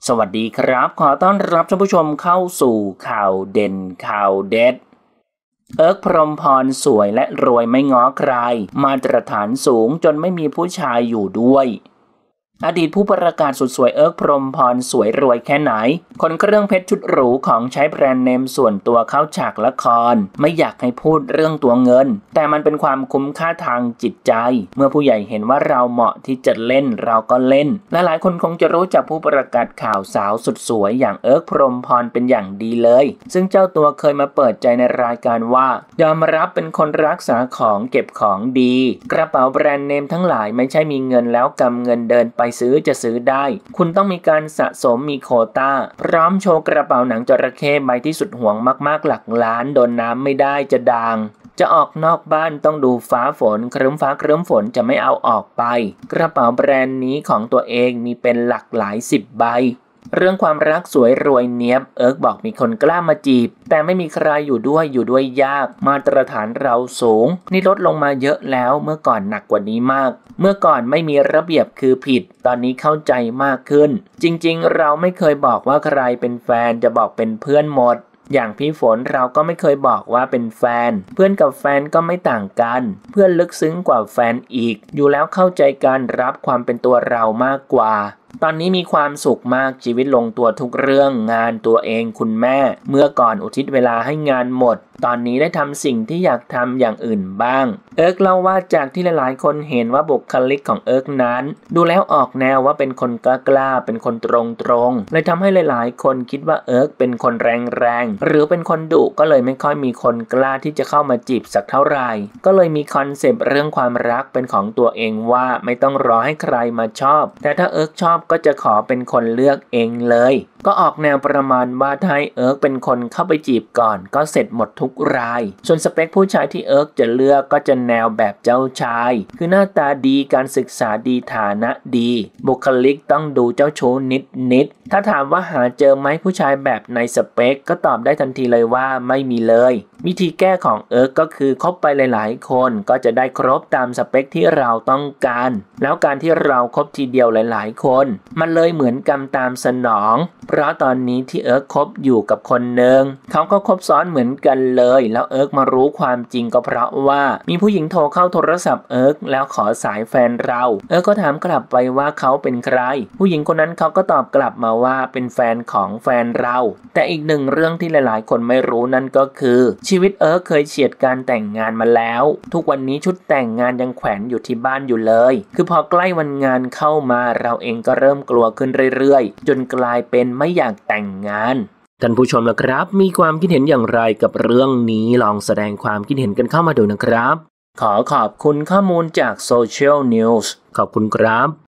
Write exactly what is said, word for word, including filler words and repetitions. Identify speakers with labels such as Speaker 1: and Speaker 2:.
Speaker 1: สวัสดีครับขอต้อนรับท่านผู้ชมเข้าสู่ข่าวเด่นข่าวเด็ดเอิร์กพรหมพรสวยและรวยไม่ง้อใครมาตรฐานสูงจนไม่มีผู้ชายอยู่ด้วยอดีตผู้ประกาศสุดสวยเอิร์กพรหมพรสวยรวยแค่ไหนคนเครื่องเพชรชุดหรูของใช้แบรนด์เนมส่วนตัวเข้าฉากละครไม่อยากให้พูดเรื่องตัวเงินแต่มันเป็นความคุ้มค่าทางจิตใจเมื่อผู้ใหญ่เห็นว่าเราเหมาะที่จะเล่นเราก็เล่นและหลายคนคงจะรู้จักผู้ประกาศข่าวสาวสุดสวยอย่างเอิร์กพรหมพรเป็นอย่างดีเลยซึ่งเจ้าตัวเคยมาเปิดใจในรายการว่ายอมรับเป็นคนรักษาของเก็บของดีกระเป๋าแบรนด์เนมทั้งหลายไม่ใช่มีเงินแล้วกำเงินเดินไปซื้อจะซื้อได้คุณต้องมีการสะสมมีโควต้าพร้อมโชว์กระเป๋าหนังจระเข้ใบที่สุดห่วงมากๆหลักล้านโดนน้ำไม่ได้จะด่างจะออกนอกบ้านต้องดูฟ้าฝนครึ้มฟ้าครึ้มฝนจะไม่เอาออกไปกระเป๋าแบรนด์นี้ของตัวเองมีเป็นหลักหลายสิบใบเรื่องความรักสวยรวยเนียบเอิร์กบอกมีคนกล้ามาจีบแต่ไม่มีใครอยู่ด้วยอยู่ด้วยยากมาตรฐานเราสูงนี่ลดลงมาเยอะแล้วเมื่อก่อนหนักกว่านี้มากเมื่อก่อนไม่มีระเบียบคือผิดตอนนี้เข้าใจมากขึ้นจริงๆเราไม่เคยบอกว่าใครเป็นแฟนจะบอกเป็นเพื่อนหมดอย่างพี่ฝนเราก็ไม่เคยบอกว่าเป็นแฟนเพื่อนกับแฟนก็ไม่ต่างกันเพื่อนลึกซึ้งกว่าแฟนอีกอยู่แล้วเข้าใจการรับความเป็นตัวเรามากกว่าตอนนี้มีความสุขมากชีวิตลงตัวทุกเรื่องงานตัวเองคุณแม่เมื่อก่อนอุทิศเวลาให้งานหมดตอนนี้ได้ทำสิ่งที่อยากทำอย่างอื่นบ้างเอิร์กเล่าว่าจากที่หลายๆคนเห็นว่าบุคลิกของเอิร์กนั้นดูแล้วออกแนวว่าเป็นคนกล้าๆเป็นคนตรงๆเลยทำให้หลายๆคนคิดว่าเอิร์กเป็นคนแรงๆหรือเป็นคนดุก็เลยไม่ค่อยมีคนกล้าที่จะเข้ามาจีบสักเท่าไหร่ก็เลยมีคอนเซปต์เรื่องความรักเป็นของตัวเองว่าไม่ต้องรอให้ใครมาชอบแต่ถ้าเอิร์กชอบก็จะขอเป็นคนเลือกเองเลยก็ออกแนวประมาณว่าถ้าให้เอิร์กเป็นคนเข้าไปจีบก่อนก็เสร็จหมดทุกรายส่วนสเปคผู้ชายที่เอิร์กจะเลือกก็จะแนวแบบเจ้าชายคือหน้าตาดีการศึกษาดีฐานะดีบุคลิกต้องดูเจ้าชู้นิดนิดถ้าถามว่าหาเจอไหมผู้ชายแบบในสเปคก็ตอบได้ทันทีเลยว่าไม่มีเลยวิธีแก้ของเอิร์กก็คือคบไปหลายๆคนก็จะได้ครบตามสเปคที่เราต้องการแล้วการที่เราคบทีเดียวหลายๆคนมันเลยเหมือนกรรมตามสนองเพราะตอนนี้ที่เอิร์กคบอยู่กับคนหนึ่งเขาก็คบซ้อนเหมือนกันเลยแล้วเอิร์กมารู้ความจริงก็เพราะว่ามีผู้หญิงโทรเข้าโทรศัพท์เอิร์กแล้วขอสายแฟนเราเอิร์กก็ถามกลับไปว่าเขาเป็นใครผู้หญิงคนนั้นเขาก็ตอบกลับมาว่าเป็นแฟนของแฟนเราแต่อีกหนึ่งเรื่องที่หลายๆคนไม่รู้นั่นก็คือชีวิตเอิร์กเคยเฉียดการแต่งงานมาแล้วทุกวันนี้ชุดแต่งงานยังแขวนอยู่ที่บ้านอยู่เลยคือพอใกล้วันงานเข้ามาเราเองก็เริ่มกลัวขึ้นเรื่อยๆจนกลายเป็นไม่อยากแต่งงานท่านผู้ชมนะครับมีความคิดเห็นอย่างไรกับเรื่องนี้ลองแสดงความคิดเห็นกันเข้ามาดูนะครับขอขอบคุณข้อมูลจาก Social News ขอบคุณครับ